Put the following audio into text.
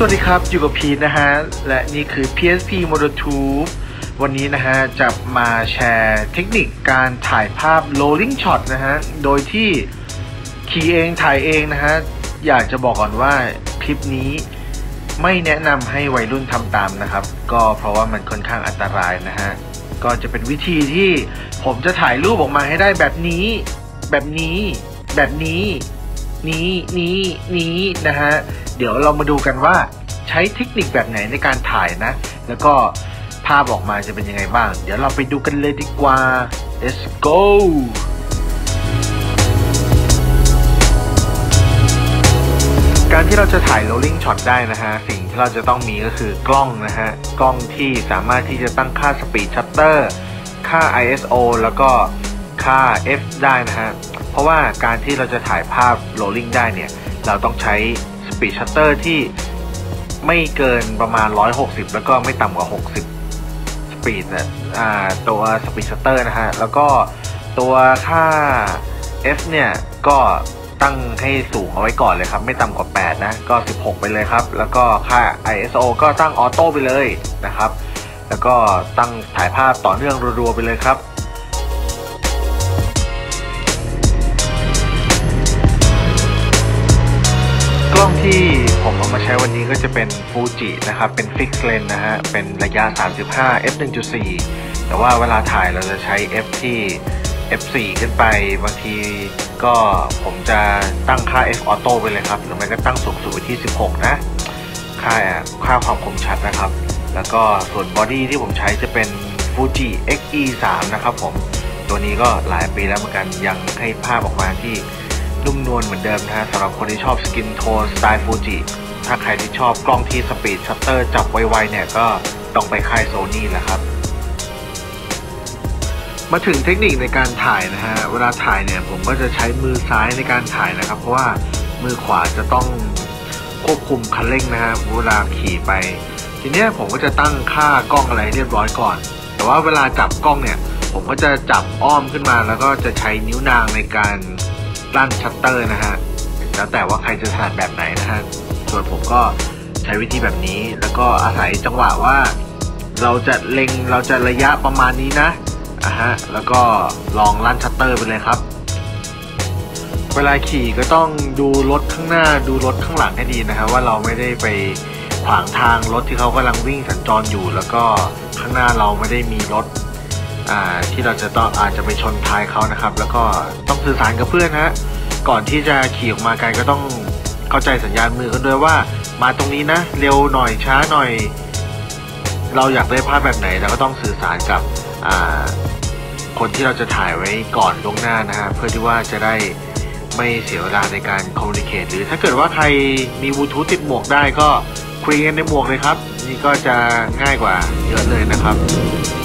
วัสดีครับอยู่กับพีทนะฮะและนี่คือ PSP Motortube วันนี้นะฮะจะมาแชร์เทคนิคการถ่ายภาพ rolling shot นะฮะโดยที่ขี่เองถ่ายเองนะฮะอยากจะบอกก่อนว่าคลิปนี้ไม่แนะนำให้วัยรุ่นทำตามนะครับก็เพราะว่ามันค่อนข้างอันตรายนะฮะก็จะเป็นวิธีที่ผมจะถ่ายรูปออกมาให้ได้แบบนี้นี้นะฮะเดี๋ยวเรามาดูกันว่าใช้เทคนิคแบบไหนในการถ่ายนะแล้วก็ภาพออกมาจะเป็นยังไงบ้างเดี๋ยวเราไปดูกันเลยดีกว่า let's go การที่เราจะถ่าย rolling shot ได้นะฮะสิ่งที่เราจะต้องมีก็คือกล้องนะฮะกล้องที่สามารถที่จะตั้งค่า speed shutter ค่า ISO แล้วก็ค่า f ได้นะฮะเพราะว่าการที่เราจะถ่ายภาพ rolling ได้เนี่ยเราต้องใช้ speed shutter ที่ไม่เกินประมาณ160แล้วก็ไม่ต่ำกว่า60 speed นะตัว speed shutter นะฮะแล้วก็ตัวค่า f เนี่ยก็ตั้งให้สูงเอาไว้ก่อนเลยครับไม่ต่ำกว่า8นะก็16ไปเลยครับแล้วก็ค่า ISO ก็ตั้งออโต้ไปเลยนะครับแล้วก็ตั้งถ่ายภาพต่อเนื่องรัวๆไปเลยครับกล้องที่ผมเอามาใช้วันนี้ก็จะเป็น Fuji นะครับเป็น Fix Lens นะฮะเป็นระยะ35 f 1.4 แต่ว่าเวลาถ่ายเราจะใช้ f ที่ f4 ขึ้นไปบางทีก็ผมจะตั้งค่า f auto ไปเลยครับหรือไม่ก็ตั้งสูงสุดไปที่16นะค่าความคมชัดนะครับแล้วก็ส่วนบอดี้ที่ผมใช้จะเป็น Fuji Xe3 นะครับผมตัวนี้ก็หลายปีแล้วเหมือนกันยังให้ภาพออกมาที่นุ่มนวลเหมือนเดิมนะฮะสำหรับคนที่ชอบสกินโทนสไตล์ฟูจิถ้าใครที่ชอบกล้องที่สปีดชัตเตอร์จับไวๆเนี่ยก็ต้องไปค่ายโซนี่แหละครับมาถึงเทคนิคในการถ่ายนะฮะเวลาถ่ายเนี่ยผมก็จะใช้มือซ้ายในการถ่ายนะครับเพราะว่ามือขวาจะต้องควบคุมคันเร่งนะฮะเวลาขี่ไปทีเนี้ยผมก็จะตั้งค่ากล้องอะไรเรียบร้อยก่อนแต่ว่าเวลาจับกล้องเนี่ยผมก็จะจับอ้อมขึ้นมาแล้วก็จะใช้นิ้วนางในการลั่นชัตเตอร์นะฮะแล้วแต่ว่าใครจะถนัดแบบไหนนะฮะส่วนผมก็ใช้วิธีแบบนี้แล้วก็อาศัยจังหวะว่าเราจะเล็งเราจะระยะประมาณนี้นะแล้วก็ลองลั่นชัตเตอร์ไปเลยครับเวลาขี่ก็ต้องดูรถข้างหน้าดูรถข้างหลังให้ดีนะครับว่าเราไม่ได้ไปขวางทางรถที่เขากำลังวิ่งสัญจรอยู่แล้วก็ข้างหน้าเราไม่ได้มีรถที่เราจะต้องอาจจะไปชนท้ายเขานะครับแล้วก็ต้องสื่อสารกับเพื่อนฮะก่อนที่จะขี่ออกมาไกลก็ต้องเข้าใจสัญญาณมือกันด้วยว่ามาตรงนี้นะเร็วหน่อยช้าหน่อยเราอยากได้ภาพแบบไหนเราก็ต้องสื่อสารกับคนที่เราจะถ่ายไว้ก่อนล่วงหน้านะฮะเพื่อที่ว่าจะได้ไม่เสียเวลาในการคอมมูนิเคตหรือถ้าเกิดว่าใครมีบลูทูธติดหมวกได้ก็คุยกันในหมวกเลยครับนี่ก็จะง่ายกว่าเยอะเลยนะครับ